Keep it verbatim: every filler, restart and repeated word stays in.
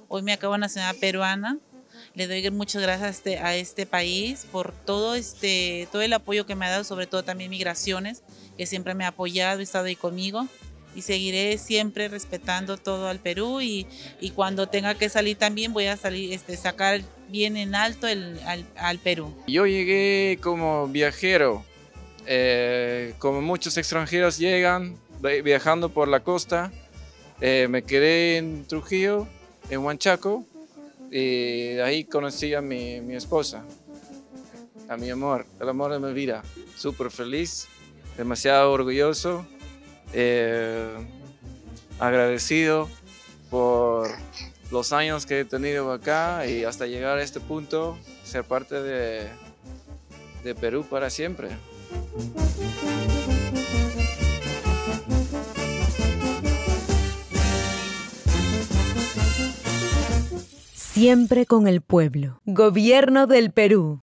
Hoy me acabo nacional peruana. Le doy muchas gracias a este, a este país por todo, este, todo el apoyo que me ha dado, sobre todo también Migraciones, que siempre me ha apoyado y estado ahí conmigo. Y seguiré siempre respetando todo al Perú y, y cuando tenga que salir también voy a salir, este, sacar bien en alto el, al, al Perú. Yo llegué como viajero, eh, como muchos extranjeros llegan viajando por la costa. Eh, me quedé en Trujillo, en Huanchaco, y ahí conocí a mi, mi esposa, a mi amor, el amor de mi vida. Súper feliz, demasiado orgulloso, eh, agradecido por los años que he tenido acá y hasta llegar a este punto, ser parte de, de Perú para siempre. Siempre con el pueblo. Gobierno del Perú.